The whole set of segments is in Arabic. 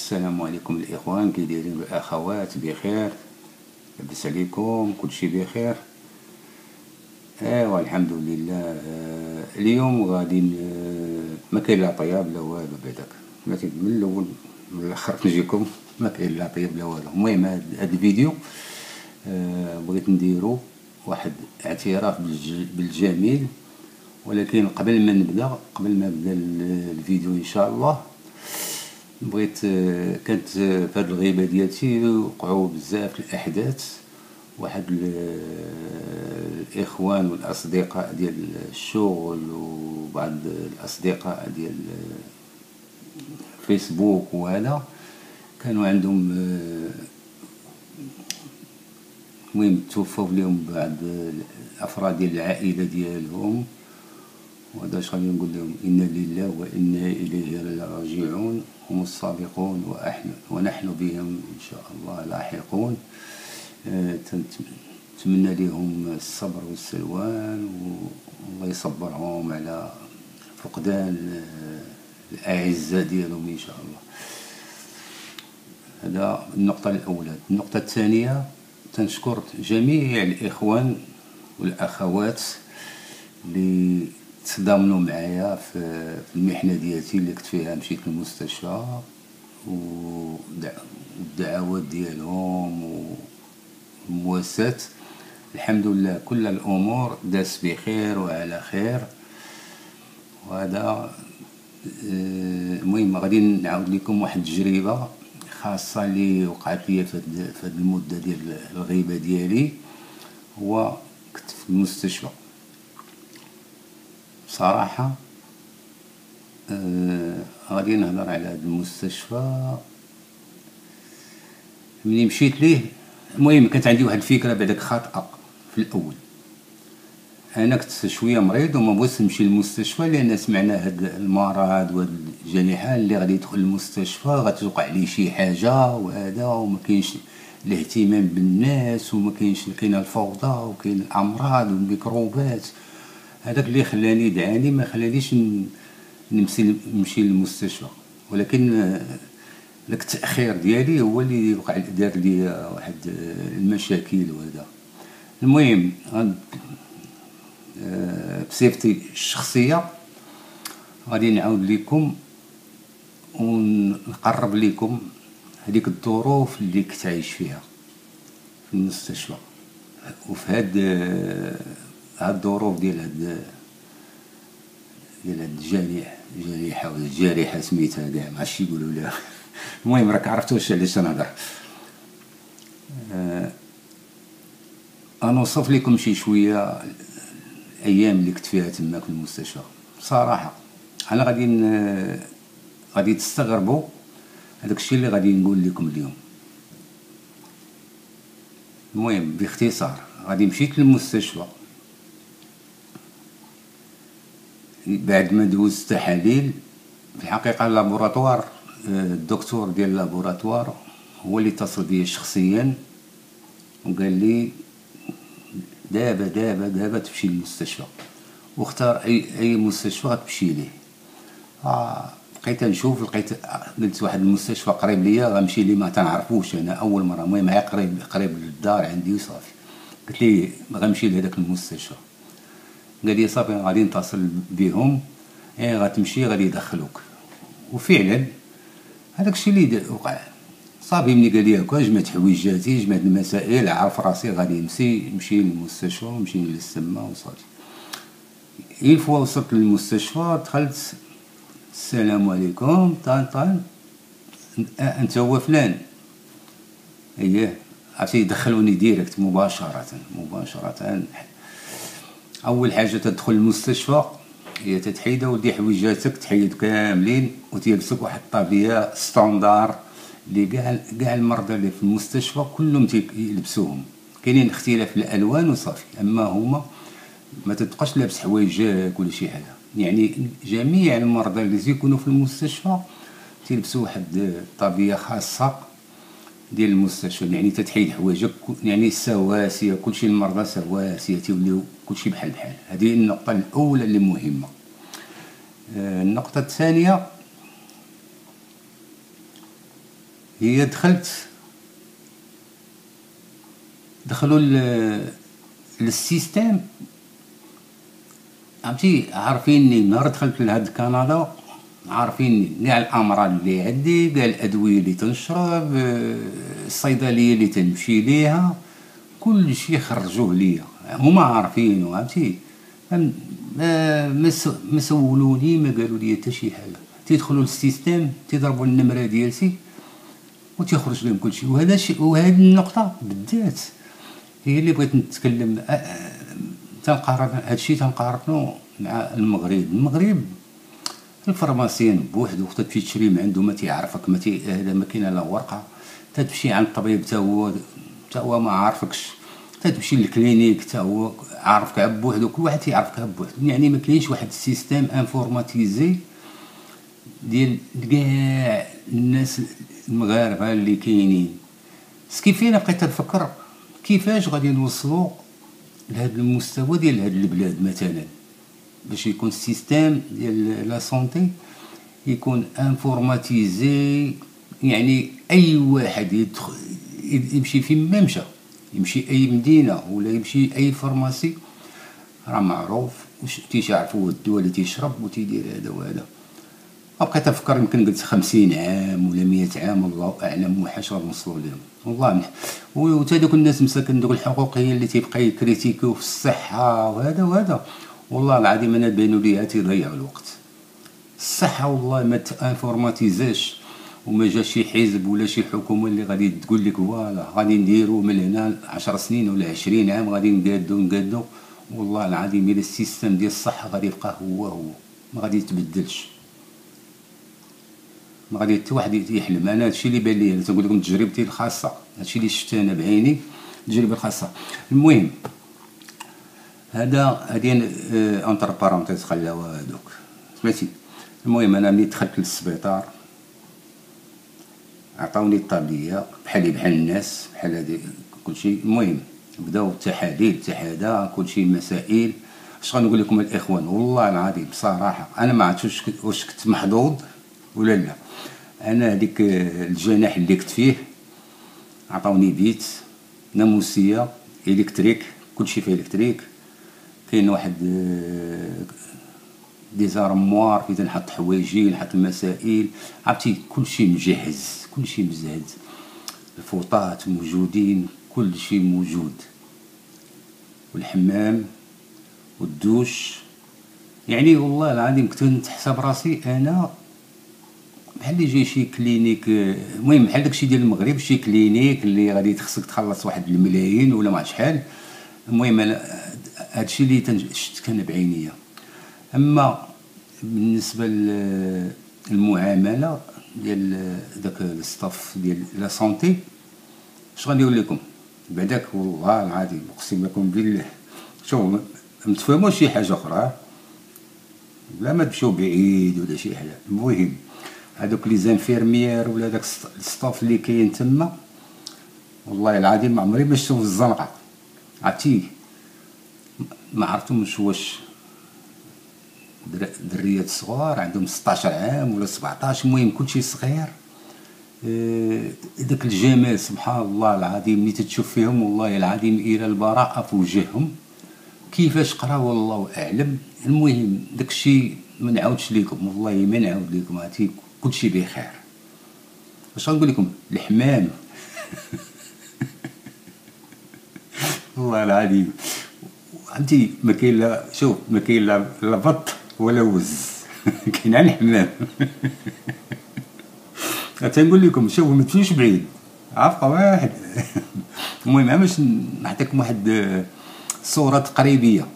السلام عليكم الإخوان، كي دايرين الأخوات؟ بخير؟ لاباس عليكم؟ كلشي بخير؟ ايوا الحمد لله. اليوم غادي ما كاين لا طياب لا والو بعداك، من الاول من الاخر نجيكم ما كاين لا طياب لا والو. المهم هاد الفيديو بغيت نديرو واحد اعتراف بالجميل، ولكن قبل ما نبدا الفيديو ان شاء الله بغيت كانت في هاد الغيبه ديالتي وقعوا بزاف الاحداث. واحد الاخوان والاصدقاء ديال الشغل وبعض الاصدقاء ديال فيسبوك وهذا كانوا عندهم المهم توفوا لهم بعض الافراد ديال العائله ديالهم، وهذا اش غادي نقول لهم؟ انا لله وانا اليه راجعون، هم السابقون ونحن بهم ان شاء الله لاحقون. نتمنى لهم الصبر والسلوان، والله يصبرهم على فقدان الاعزاء ديالهم ان شاء الله. هذا النقطه الاولى. النقطه الثانيه، تنشكر جميع الاخوان والاخوات اللي تضامنوا معايا في المحنه ديالتي اللي كنت فيها. مشيت للمستشفى والدعوات ديالهم والمواساة، الحمد لله كل الامور داس بخير وعلى خير. وهذا المهم غادي نعاود لكم واحد التجربه خاصه اللي وقعت لي في هذه المده ديال الغيبه ديالي. هو كنت في المستشفى بصراحه. غادي نهضر على هذا المستشفى ملي مشيت ليه. المهم كانت عندي واحد الفكره بعداك خاطئه في الاول. انا كنت شويه مريض وما بغيتش نمشي للمستشفى، لان سمعنا هاد المرض وهاد الجنيحه اللي غادي يدخل المستشفى غتوقع ليه شي حاجه وهذا، وما كاينش الاهتمام بالناس، وما كاينه الفوضى وكاين الامراض والميكروبات. هذاك اللي خلاني دعاني ما خلانيش نمشي للمستشفى. ولكن داك التاخير ديالي هو اللي وقع دار لي واحد المشاكل وهذا. المهم بصفتي الشخصيه غادي نعاود لكم ونقرب لكم هذيك الظروف اللي كنت عايش فيها في المستشفى، وفي هاد الظروف ديال هاد الجريحه ولا الجارحه سميتها كاع ما عرفتش يقولوا لها. المهم راك عرفتوا واش علاش نهضر. نوصف لكم شي شويه الايام اللي كنت فيها تما في المستشفى. بصراحه انا غادي تستغربوا هذاك الشيء اللي غادي نقول لكم اليوم. المهم باختصار، غادي مشيت للمستشفى بعد ما دوزت تحاليل. في الحقيقه اللابوراتوار، الدكتور ديال اللابوراتوار هو اللي اتصل بيا شخصيا وقال لي دابا تمشي للمستشفى، واختار اي مستشفى غتمشي ليه. بقيت نشوف، قلت واحد المستشفى قريب ليا غنمشي ليه، ما تنعرفوش انا اول مره. المهم قريب للدار عندي وصافي. قلت ليه غنمشي لهداك المستشفى. قال لي صافي غادي نتصل بهم، غتمشي غادي يدخلوك. وفعلا هذاك الشيء اللي وقع. صافي ملي قال لي هكا جمعت حويجاتي، جمعت المسائل، عارف راسي غادي نمشي للمستشفى ونمشي للسما وصافي. فوا وصلت للمستشفى دخلت، السلام عليكم، طان انت هو فلان؟ اييه. عرفتي دخلوني ديريكت مباشره. اول حاجه تدخل المستشفى هي تتحيد ولدي حويجاتك، تحيد كاملين وتيلبسوك واحد الطابيه ستاندار اللي كاع المرضى اللي في المستشفى كلهم تيلبسوهم. كاينين اختلاف الالوان وصافي، اما هما ما تبقاش لابس حوايجك ولا شي حاجه. يعني جميع المرضى اللي تيكونوا في المستشفى تيلبسوا واحد الطابيه خاصه ديال المستشفى، يعني تتحيد حوايجك، يعني سواسيه، كلشي المرضى سواسيه، تيوليو كلشي بحال. هذه النقطه الاولى اللي مهمه. النقطه الثانيه، هي دخلوا للسيستم، فهمتي، عارفيني نهار دخلت لهاد كندا، عارفيني كاع الامراض اللي عندي، كاع الادويه اللي تنشرب، الصيدليه اللي تنمشي ليها، كل شيء خرجوه ليا، هما عارفينو، فهمتي. ما سولوني، ما قالوا لي حتى شي حاجه، تيدخلوا للسيستم، تيضربوا النمره ديالتي وتيخرج لهم كلشي. وهذه النقطه بالذات هي اللي بغيت نتكلم. تنقارن هادشي، تنقارنو مع المغرب الفارماسيين بوحدو، وقت تمشي تشري من عنده ما تيعرفك، هذا ما كاينه لا ورقه، تمشي عند الطبيب حتى هو ما عارفكش، تمشي للكلينيك حتى هو عارفك عا بوحدو، كل واحد تيعرفك عا بوحدو، يعني ما كاينش واحد السيستيم انفورماتيزي ديال كاع الناس المغاربه اللي كاينين. كيفين بقيت نفكر كيفاش غادي نوصلوا لهذا المستوى ديال هذه البلاد مثلا، باش يكون السيستيم ديال لا سونتي يكون انفورماتيزي، يعني اي واحد يدخل يمشي فين ما مشى، يمشي اي مدينه ولا يمشي اي فارماسي، راه معروف واش تيعرفوا الدواء اللي تيشرب وتيدير هذا وهذا. بقيت نفكر يمكن قلت 50 عام ولا 100 عام، الله اعلم وحاش غنوصلوا لهم، والله. وتا دوك الناس مساكن دوك الحقوقيين اللي تيبقى يكريتيكيو في الصحه وهذا والله العظيم انا بانوا لي تيضيعوا الوقت. الصحه والله ما تانفورماتيزاش، وما جا شي حزب ولا شي حكومه اللي غادي تقول لك فوالا غادي نديروا من هنا 10 سنين ولا 20 عام غادي نقادو. والله العظيم الا السيستم ديال الصحه غادي يبقى هو ما غادي يتبدلش، ما غادي حتى واحد يحلم. انا هادشي اللي بان لي، انا تنقول لكم تجربتي الخاصه، هادشي اللي شفت انا بعيني، التجربه الخاصه. المهم هادي اونتر بارونتيز خلاوها هادوك، سمعتي. المهم انا ملي دخلت للسبيطار عطاوني الطابليه بحال الناس بحال هادي كلشي. المهم بداو التحاليل هذا كلشي، مسائل. اش غنقول لكم الاخوان، والله العظيم بصراحه انا ما عرفتش واش كنت محظوظ ولا لا. انا هذيك الجناح اللي كنت فيه عطاوني بيت ناموسيه الكتريك، كلشي فيه الكتريك، كاين واحد دي زارموار فين نحط حوايجي، نحط المسائل، عرفتي كلشي مجهز، كلشي مزهد، الفوطات موجودين، كلشي موجود، والحمام والدوش. يعني والله العظيم كنت نتحسب راسي انا بحال اللي جاي شي كلينيك، المهم بحال داكشي ديال المغرب، شي كلينيك اللي غادي تخصك تخلص واحد الملايين ولا ما شحال. المهم انا هادشي اللي شفت كان بعينيا. اما بالنسبه للمعامله ديال داك الستاف ديال لا سونتي، اش غادي نقول لكم بعداك، والله العظيم اقسم لكم بالله، شوفوا ما تفهموش شي حاجه اخرى، لا ما تمشيو بعيد ولا شي حاجه. المهم هادوك لي زانفيرميير ولا داك الستاف اللي كاين تما، والله العظيم ما عمري ما شفتو في الزنقه، عرفتي. ما عرفتهمش واش دريات صغار عندهم 16 عام ولا 17، المهم كلشي صغير. داك الجمال سبحان الله العظيم اللي تتشوف فيهم، والله العظيم الى البراءه في وجههم، كيفاش قراو الله اعلم. المهم داكشي ما نعاودش لكم، والله ما نعاود لكم، عرفتي كلشي بخير. واش غنقول لكم الحمام والله العظيم عرفتي ما كاين لا، شوف ما كاين لا بط ولا وز كاين على الحمام تنقول لكم شوفوا ما تمشيوش بعيد، عفقه واحد المهم باش نعطيكم واحد صوره تقريبيه.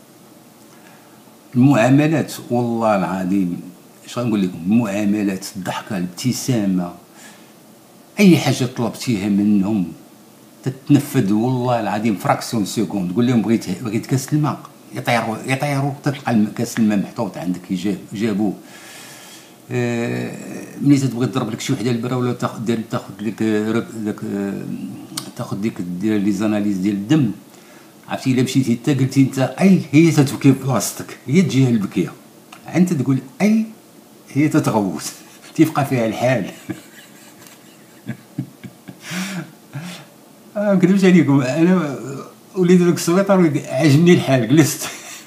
المعاملات والله العظيم اش غنقول لكم، المعاملات، الضحكه، الابتسامه، اي حاجه طلبتيها منهم تتنفذ والله العظيم فراكسيون سكوند. تقول لهم بغيت كاس الماء، يطيروا تلقى كاس الماء محطوط عندك، جابوه. ملي تبغي تضرب لك شي وحده البرا ولا تاخذ لك تاخذ ديك دير لي زاناليز ديال الدم، عرفتي الا مشيتي انت قلتي انت اي، هي تتبكي بلاصتك، هي تجيها البكيه، انت تقول اي، هي تتغوت تيبقى فيها الحال ما نكذبش عليكم، انا وليت داك السبيطار عجبني الحال، جلست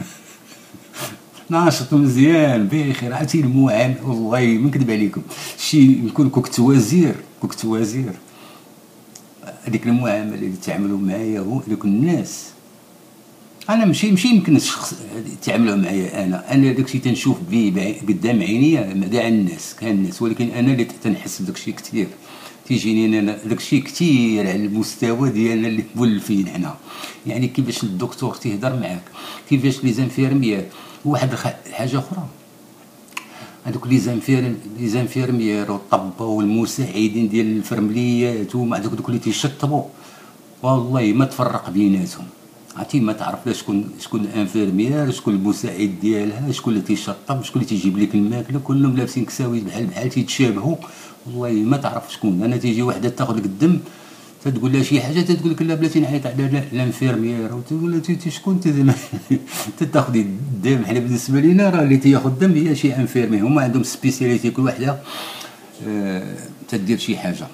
ناشط مزيان بخير. عرفتي المعامله، والله ما نكذب عليكم، شي نكون كنت وزير هذيك المعامله اللي تعاملوا معايا هو دوك الناس. انا ماشي يمكن الشخص تعاملوا معايا، انا داكشي تنشوف به قدام عينيا كاع الناس، كان الناس، ولكن انا اللي تنحس بداكشي كثير، تيجيني انا داكشي كثير على المستوى ديالنا اللي مولفين حنا. يعني كيفاش الدكتور تيهضر معاك، كيفاش لي زانفيرميير. واحد حاجه اخرى، هذوك لي زانفيرميير والطبه والمساعدين ديال الفرمليات ومع دوك اللي تيشطبوا، والله ما تفرق بيناتهم. عرفتي ما تعرف لا شكون انفيرميير، شكون المساعد ديالها، شكون اللي تيشطب، شكون اللي تيجيب لك الماكله، كلهم لابسين كساوي بحال تيتشابهوا، والله ما تعرف شكون. انا تيجي وحده تاخذ لك الدم، تتقول لها شي حاجه، تتقول لك لا بلاتي نعيط على الانفيرميير، وتقول لها تي شكون تاخذي الدم. حنا بالنسبه لينا راه اللي تياخذ الدم هي شي انفيرمي، هما عندهم سبيسياليتي، كل وحده تدير شي حاجه.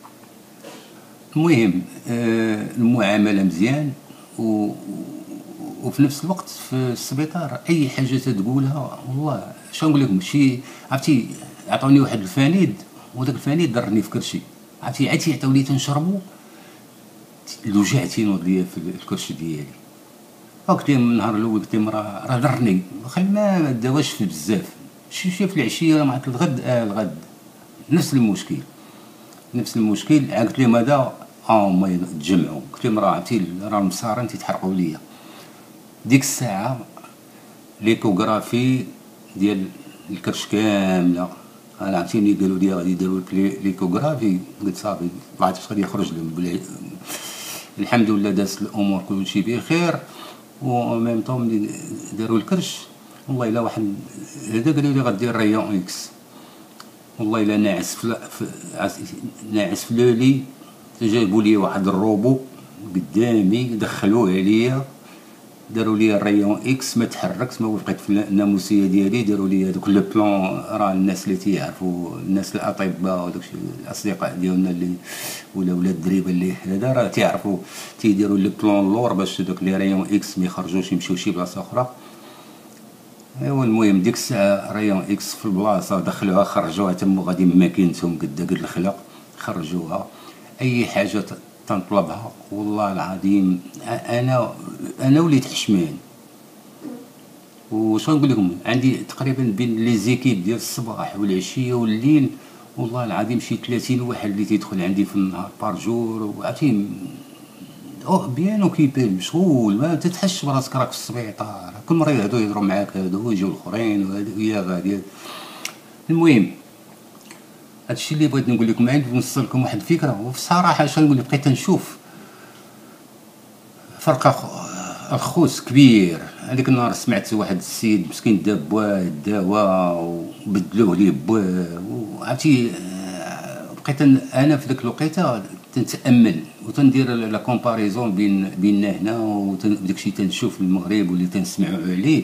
المهم المعامله مزيان، وفي نفس الوقت في السبيطار اي حاجه تتقولها، والله شنو نقول لكم، شي عرفتي عطوني واحد الفانيد، وداك الفانيد ضرني في كرشي. عرفتي عاد تيعطيوني تنشربو، الوجع تينوض ليا في الكرش ديالي. قلت لهم النهار الاول، قلت لهم راه ضرني، خلي ما داواش في بزاف، شي في العشيه ولا مع الغد. الغد نفس المشكل. عاد قلت لهم هذا هما تجمعوا، قلت لهم راه عرفتي راه المصارين تيتحرقوا ليا. ديك الساعه ليكوغرافي ديال الكرش كامله، انا عرفتيني قالوا لي غادي يديروا لك ليكوغرافي، قلت صافي طلعت غادي يخرج لهم. الحمد لله دازت الامور كلشي بخير. و ميم طون ملي داروا الكرش، والله الا واحد هذا قالوا لي غدير ريون اكس، والله الا ناعس في لولي. جابوا لي واحد الروبو قدامي، دخلوه عليا، داروا لي الريون اكس، ما تحركت، ما وقفت في الناموسيه ديالي. داروا لي هذوك لو بلون، راه الناس اللي تيعرفوا، الناس الاطباء وداكشي الاصدقاء ديالنا اللي ولا ولاد الدريبه اللي هذا راه تيعرفوا، تيديروا لو بلون اللور باش دوك لي ريون اكس ما يخرجوش يمشيو شي بلاصه اخرى. ايوا المهم ديك الساعه ريون اكس في البلاصه، دخلوها خرجوها تما غادي ماكينتهم قد الخلق، خرجوها. اي حاجه تنطلبها والله العظيم انا وليت حشمان. وشنو نقول لكم، عندي تقريبا بين لي زيكيب ديال الصباح والعشيه والليل، والله العظيم شي 30 واحد اللي تيدخل عندي في النهار بار جور. وعرفتي بيان اوكيبي، مشغول، ما تتحش براسك راك في السبيطار، كل مره يهضروا معاك، هادو يجيو الاخرين وهادو هي غادي. المهم هادشي اللي بغيت نقول لكم، عندي نوصل لكم واحد الفكره. وفي الصراحه شنو نقول لك، بقيت نشوف فرق الخوص كبير. هذيك النهار سمعت واحد السيد مسكين دا بواه الدواء وبدلوه ليه بواه، وعرفتي بقيت انا في ذاك الوقيته تنتامل وتندير لا كومباريزون بيننا هنا وداكشي تنشوف في المغرب واللي تنسمعوا عليه.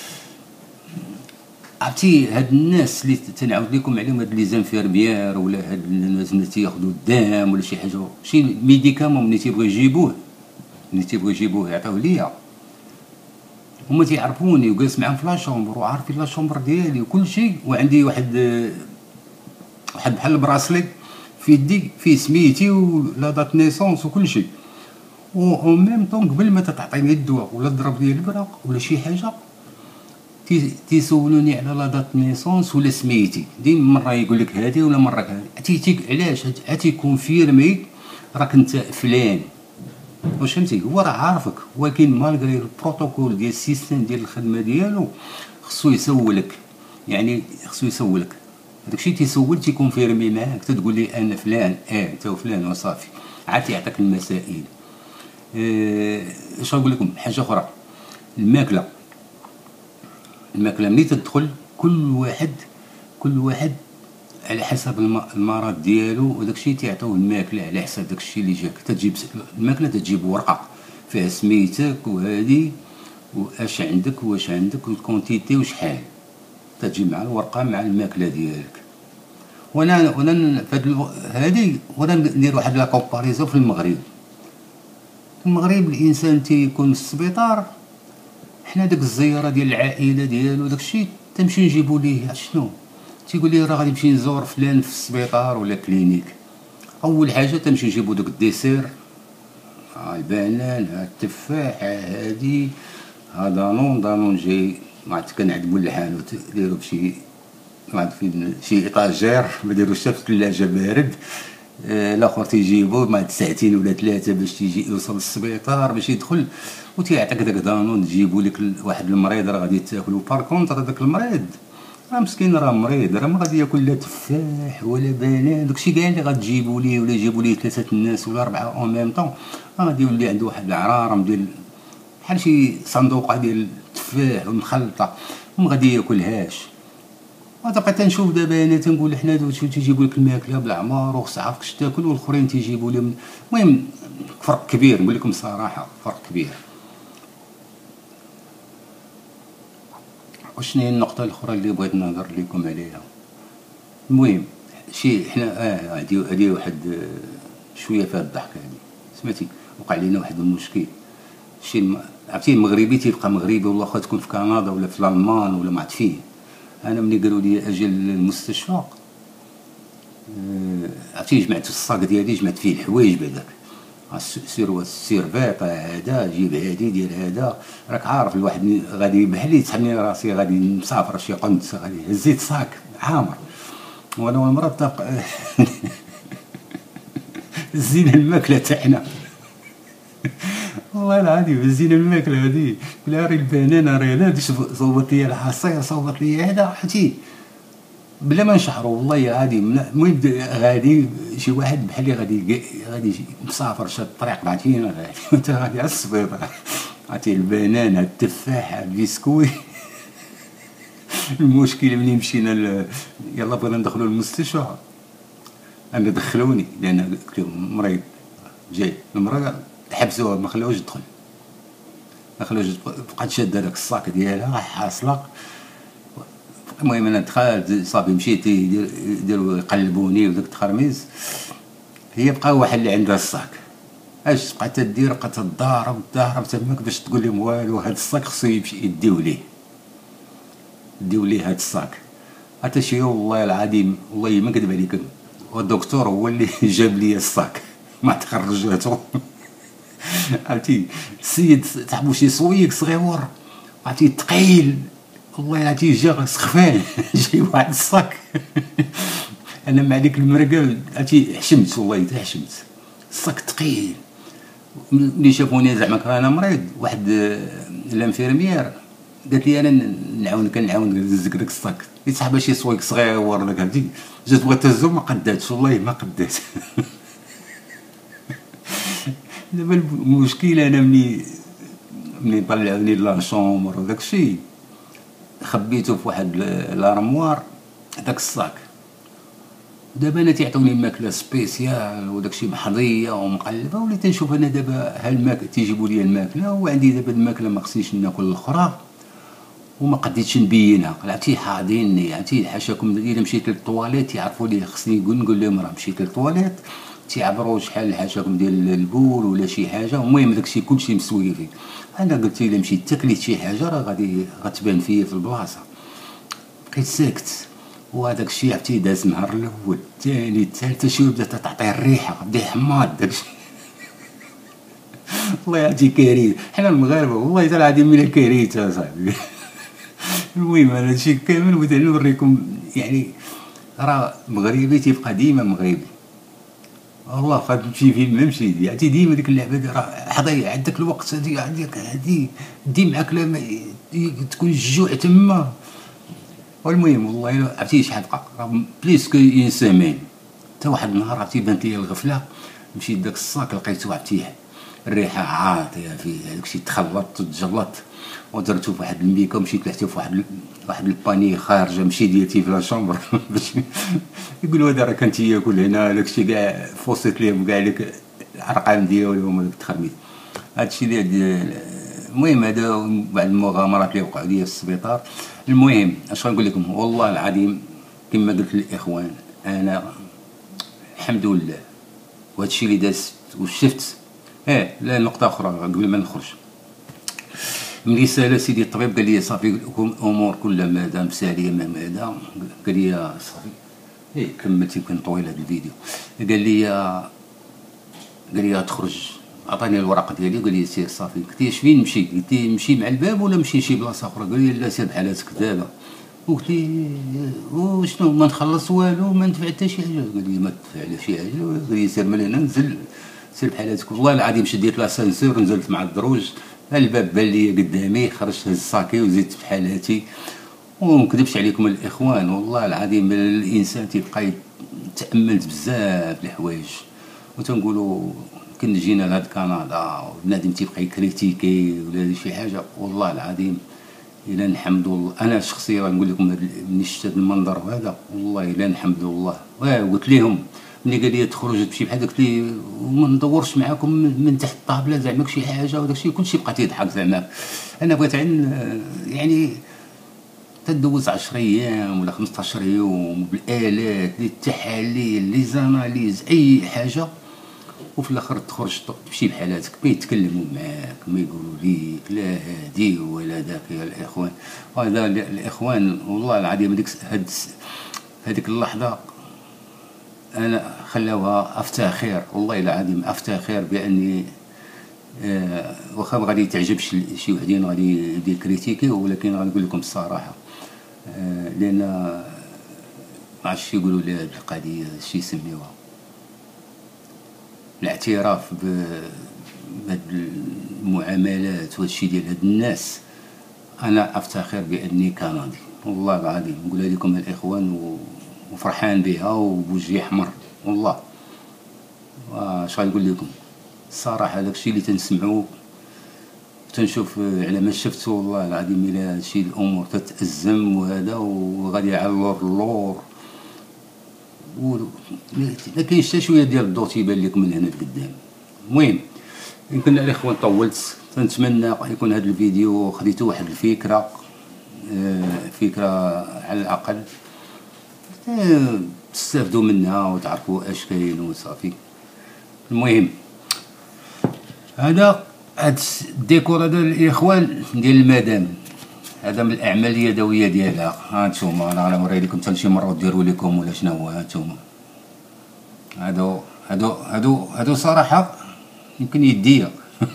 عرفتي هاد الناس اللي تنعاود لكم عليهم، هاد لي زانفيرميير ولا هاد الناس اللي تياخذوا الدم ولا شي حاجه، شي ميديكامون ملي تيبغيو يجيبوه يعطيوه ليا، هما تيعرفوني وجالس معاهم في لاشومبر وعارفين لاشومبر ديالي وكل شيء. وعندي واحد بحال البراسلي في يدي فيه سميتي ولا دات نيسونس وكل شيء. و ميم طون قبل ما تعطيني الدواء ولا تضرب لي البراق ولا شي حاجه، تيسولوني على لا دات نيسونس ولا سميتي. ديما مره يقول لك هذه ولا مره هذه، علاش تيكونفيرمي راك انت فلان. واش فهمتي، هو راه عارفك، ولكن مالغري البروتوكول ديال السيستم ديال الخدمه ديالو خصو يسولك. يعني خصو يسولك داكشي، تيسول تيكونفيرمي معاك، تتقول لي انا فلان، انت وفلان وصافي، عاد تيعطيك المسائل. اش نقول لكم حاجه اخرى، الماكله ملي تدخل كل واحد على حسب المرض ديالو وداكشي تيعطيوه الماكله على حسب داكشي اللي جاك. تجيب الماكله، تجيب ورقه فيها سميتك وهادي واش عندك واش عندك والكونتيتي وشحال، تجي مع الورقه مع الماكله ديالك. وانا فهاد هادي وانا ندير واحد لا كومباريزون في المغرب. المغرب الانسان تيكون في السبيطار، حنا ديك الزياره ديال العائله ديالو داكشي تنمشي نجيبو ليه شنو، تيقول لي راه غادي نمشي نزور فلان في السبيطار ولا كلينيك. اول حاجه تنمشي نجيبو داك الديسير، البنان، التفاح، هادي، دانون جاي ما عرفت كنعدمو للحانوت ديرو بشي ما عرفت فين شي ايطاجير ما ديروش حتى في الثلاجه بارد. الاخر تيجيبو مع ساعتين ولا ثلاثه باش تيجي يوصل للسبيطار باش يدخل، وتيعطيك داك دانون تجيبو لك واحد المريض راه غادي تاكلو. بار كونطر داك المريض راه مسكين، راه مريض، راه ما غادي ياكل لا تفاح ولا بنان، داكشي كاع اللي غتجيبو ليه ولا يجيبو ليه ثلاثه الناس ولا اربعه اون ميم طون، راه غادي يولي عنده واحد العرارم ديال بحال شي صندوقه ديال التفاح مخلطه وما غادي ياكلهاش. وتبقى تنشوف دابا انا تنقول حنا دوك تيجيبوا لك الماكله بالعمار وخص عارفكش تاكل، والاخرين تيجيبوا لهم. المهم فرق كبير، نقول لكم صراحه فرق كبير. وشنو هي النقطه الاخرى اللي بغيت نهضر لكم عليها؟ المهم شي حنا هادي واحد شويه فيها الضحك هادي، سمعتي وقع لينا واحد المشكل. شي عرفتي المغربي تيبقى مغربي والله واخا تكون في كندا ولا في الالمان ولا ما عرفت فين. انا ملي قالوا لي اجي للمستشفى عرفتي جمعت الصاك ديالي، جمعت فيه الحوايج بعداك السيرفيط هذا، جيب هادي ديال هذا، راك عارف الواحد غادي بحال يتحمل راسي غادي مسافر شي قنت، غادي هزيت صاك عامر وانا والمراه تبقى زينا الماكله تاعنا والله العظيم هزينا الماكله هادي، بلا ري البنانه ري هذا صوبت لي العصير، صوبت لي هذا حتي بلا ما نشعروا والله عادي. المهم غادي شي واحد بحال اللي غادي مسافر شاد الطريق بعتينا غادي وانت غادي على السبيطار، عرفتي البنان التفاح البسكوي. المشكل ملي مشينا يلا بغينا ندخلوا المستشفى، انا دخلوني لان قلت لهم مريض جاي، المراه حبسوها ما خلاوش تدخل، بقات شاده داك الصاك ديالها حاصله. المهم انا دخلت صافي مشيت يديروا يقلبوني وداك التخرميز، هي بقى واحد اللي عندها الصاك اش بقات تدير، بقات تضارب تماك باش تقول لهم والو هاد الصاك خصو يمشي يديو ليه هاد الصاك. حتى شي والله العظيم والله ما كذب عليكم، والدكتور هو اللي جاب لي الصاك ما تخرجاتو. عرفتي السيد تحبو شي صويك صغيور عرفتي ثقيل والله عرفتي جا سخفان جاي واحد الصاك. انا مع ديك المرقه عرفتي حشمت والله حتى حشمت، الصاك ثقيل. ملي شافوني زعما انا مريض، واحد لانفيرميير قالت لي انا نعاونك نهزك داك الصاك، يتسحب شي صويك صغيور داك عرفتي، جات بغات تهزو ما قداتش والله ما قدات. دابا المشكل انا ملي طلعوني لاشومبر وداك الشيء خبيته في واحد لارموار داك الصاك. دابا انا تيعطوني ماكله سبيسيال وداك الشيء محضيه ومقلبه، وليت نشوف انا دابا هالماكله تيجيبوا لي الماكله وعندي دابا الماكله ما خصنيش ناكل الاخرى وما قديتش نبينها. عرفتي حاضيني عرفتي حاشاكم الا مشيت للطواليت يعرفوا لي خصني نقول لهم راه مشيت للطواليت، تيعبروا شحال حاشاكم ديال البول ولا شي حاجه. المهم داكشي كلشي مسوي فيه. انا قلت الا مشيت تاكليت شي حاجه راه غادي غتبان فيا في البلاصه. بقيت ساكت وهذاك الشيء عرفتي داز النهار الاول الثاني الثالث شي بدات تعطي الريحه بدا حماض داكشي. والله عرفتي كارثه حنا المغاربه والله تاع العظيم ملي كارثه صاحبي. المهم انا هادشي كامل بغيت نوريكم يعني راه مغربي تيبقى ديما مغربي والله. فهاد تمشي فين ما مشيتي عرفتي ديما ديك اللعبه راه حضي عندك الوقت هادي دي معاك لما تكون الجوع تما. والمهم والله عرفتي شحال دقه راه بليسكو اون سيمين حتى واحد النهار عرفتي بانت لي الغفله، مشيت داك الصاك لقيتو عرفتي الريحه عاطيه فيه داكشي تخلط تجلط، ودرتو في واحد الميكا ومشيت لحتو في واحد الباني خارجه مشي ديالتي في لاشومبر باش يقولوا هذا راه كان تياكل هنا داكشي كاع فوصيت ليهم كاع ديك الارقام ديالهم وداك التخربيط هادشي اللي المهم هذا بعد المغامرات اللي وقعوا لي في السبيطار. المهم اش غنقول لكم والله العظيم كما قلت للاخوان انا الحمد لله وهادشي اللي دازت وشفت لا، نقطه اخرى قبل ما نخرج. ملي سال سيدي الطبيب قال لي صافي الامور كلها مادام ساليه ما مادا، قال لي صافي كملت يمكن طويل هذا الفيديو. قال لي تخرج، عطاني الورق ديالي قال لي سير صافي. قلت له فين نمشي؟ قلت له نمشي مع الباب ولا نمشي لشي بلاصه اخرى؟ قال لي لا سير بحالاتك دابا. قلت له وشنو ما نخلص والو ما ندفع حتى شي حاجه؟ قال لي ما تدفع لا شي حاجه. قال لي سير من هنا نزل، سير بحالاتك. والله العظيم شديت لاسانسور نزلت مع الدروج، الباب بان لي قدامي، خرجت هز الصاكي وزدت بحالاتي. ومكذبش عليكم الاخوان، والله العظيم الانسان تيبقى تاملت بزاف الحوايج وتنقولوا كنا جينا لهاد كندا وبنادم تيبقى يكريتيكي ولا شي حاجه. والله العظيم الا نحمد الله، انا شخصيا نقول لكم ملي شفت هذا المنظر هذا والله الا نحمد الله. قلت لهم ملي قال لي تخرج تمشي بحال قلت لي وما ندورش معاكم من تحت الطابله زعما شي حاجه وداك الشيء كلشي بقى تيضحك زعما. انا بغيت يعني تدوز 10 ايام ولا 15 يوم بالالات للتحاليل لي زاناليز اي حاجه، وفي الاخر تخرج تمشي بحالاتك، ما يتكلموا معاك، ما يقولوا ليك لا هادي ولا داك. يا الاخوان، وهذا الاخوان والله العظيم هذيك اللحظه انا خلاوها افتخر، والله العظيم افتخر باني واخا ما غادي تعجبش شي وحدين غادي يدير كريتيكي، ولكن غنقول لكم الصراحه لان ما عرفتش يقولوا لي هذه القضيه شي يسميوها الاعتراف بهاد المعاملات وهادشي ديال هاد الناس. انا افتخر باني كندي، والله العظيم نقولها لكم الاخوان وفرحان بها وبوجهي احمر. والله اش غنقول لكم الصراحه، داكشي اللي تنسمعو تنشوف على ما شفت والله العظيم الى هادشي الامور تتأزم وهذا وغادي على اللور ما كاينش حتى شويه ديال الضوء تيبان لكم من هنا لقدام. المهم يمكن الاخوان طولت، تنتمنى يكون هذا الفيديو خديتو واحد الفكره، فكره على الاقل تستافدوا منها وتعرفوا اش كاين وصافي. المهم هذا الديكور هذا الاخوان ديال المدام، هذا من الاعمال اليدويه ديالها. ها نتوما انا غنوري لكم حتى شي مره وديروا لكم ولا شنو هو. ها نتوما هادو صراحه يمكن يديا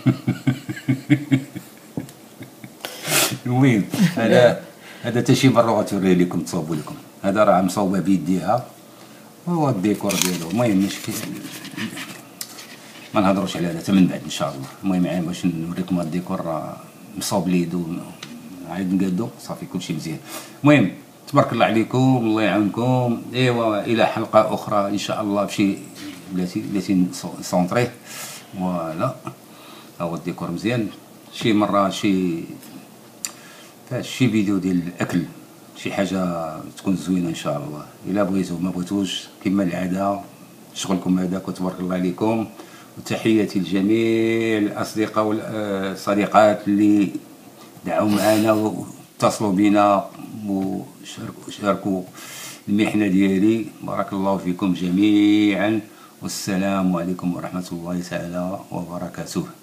المهم هذا حتى شي مره غتوري لكم تصاوبوا لكم. هذا راه مصوبه بيديها هو الديكور ديالو. المهم مشكل ما نهضروش على هذا حتى من بعد ان شاء الله. المهم عاد باش نوريكم هاد الديكور راه مصوب ليدو عاد نقادو صافي كلشي مزيان. المهم تبارك الله عليكم، الله يعاونكم. ايوا الى حلقه اخرى ان شاء الله بشي بلاتي نسونطريه. فوالا ها هو الديكور مزيان. شي مره شي فيديو ديال الاكل شي حاجه تكون زوينه ان شاء الله. الا بغيتو ما بغيتوش كما العاده شغلكم هذاك. وتبارك الله عليكم، وتحياتي لجميع الاصدقاء والصديقات اللي دعوا معنا واتصلوا بنا وشاركوا المحنه ديالي. بارك الله فيكم جميعا، والسلام عليكم ورحمه الله تعالى وبركاته.